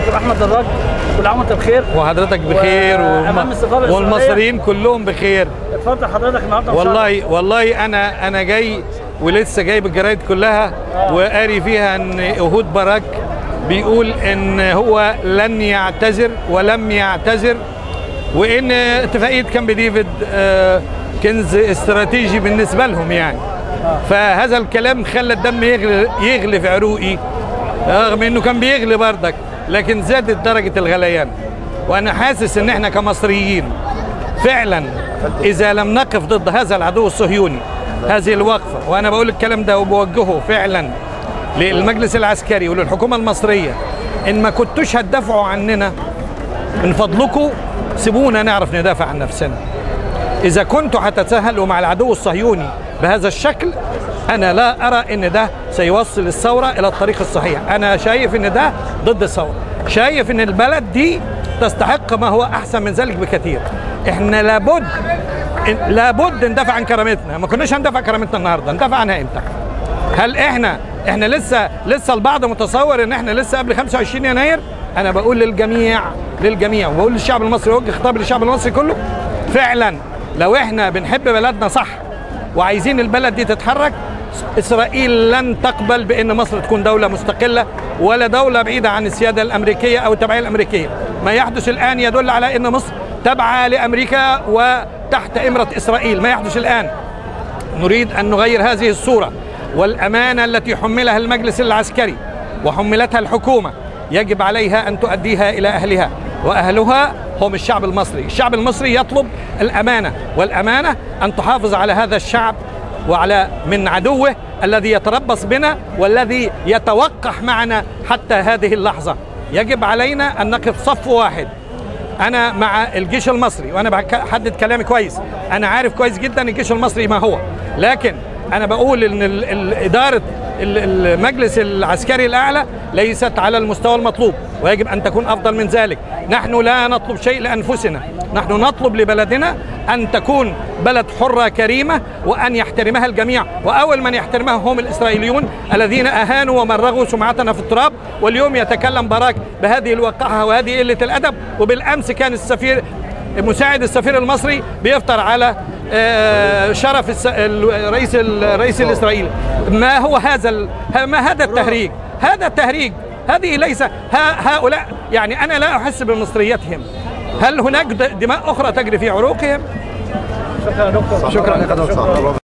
دكتور احمد دراج، كل عام وانت بخير. وحضرتك بخير والمصريين كلهم بخير. اتفضل حضرتك النهارده. والله انا جاي ولسه جايب الجرايد كلها وقاري فيها ان اهود باراك بيقول ان هو لن يعتذر ولم يعتذر، وان اتفاقيه كامب ديفيد كنز استراتيجي بالنسبه لهم يعني. فهذا الكلام خلى الدم يغلي في عروقي، رغم انه كان بيغلي بردك، لكن زادت درجه الغليان. وانا حاسس ان احنا كمصريين فعلا اذا لم نقف ضد هذا العدو الصهيوني هذه الوقفه، وانا بقول الكلام ده وبوجهه فعلا للمجلس العسكري وللحكومه المصريه، ان ما كنتوش هتدافعوا عننا من فضلكم سيبونا نعرف ندافع عن نفسنا. اذا كنتوا هتتساهلوا مع العدو الصهيوني بهذا الشكل، انا لا ارى ان ده سيوصل الثوره الى الطريق الصحيح. انا شايف ان ده ضد الثوره، شايف ان البلد دي تستحق ما هو احسن من ذلك بكثير. احنا لابد ندافع عن كرامتنا. ما كناش هندافع كرامتنا النهارده، ندافع عنها امتى؟ هل احنا لسه البعض متصور ان احنا لسه قبل 25 يناير؟ انا بقول للجميع وبقول للشعب المصري، وجه خطاب للشعب المصري كله، فعلا لو احنا بنحب بلدنا صح وعايزين البلد دي تتحرك، اسرائيل لن تقبل بان مصر تكون دوله مستقله ولا دوله بعيده عن السياده الامريكيه او التبعيه الامريكيه. ما يحدث الان يدل على ان مصر تابعه لامريكا وتحت امره اسرائيل. ما يحدث الان نريد ان نغير هذه الصوره، والامانه التي حملها المجلس العسكري وحملتها الحكومه يجب عليها ان تؤديها الى اهلها، واهلها هم الشعب المصري. الشعب المصري يطلب الامانه، والامانه ان تحافظ على هذا الشعب وعلى من عدوه الذي يتربص بنا والذي يتوقح معنا حتى هذه اللحظه. يجب علينا ان نقف صف واحد. انا مع الجيش المصري، وانا بحدد كلامي كويس، انا عارف كويس جدا الجيش المصري ما هو، لكن انا بقول ان اداره المجلس العسكري الاعلى ليست على المستوى المطلوب، ويجب ان تكون افضل من ذلك. نحن لا نطلب شيء لانفسنا، نحن نطلب لبلدنا ان تكون بلد حره كريمه وان يحترمها الجميع، واول من يحترمها هم الاسرائيليون الذين اهانوا ومرغوا سمعتنا في التراب. واليوم يتكلم باراك بهذه الوقاحه وهذه قله الادب، وبالامس كان مساعد السفير المصري بيفطر على شرف الرئيس الاسرائيلي. ما هذا التهريج؟ هذا التهريج، هذه ليس هؤلاء يعني انا لا احس بمصريتهم. هل هناك دماء اخرى تجري في عروقهم؟ شكرا دكتور. شكرا.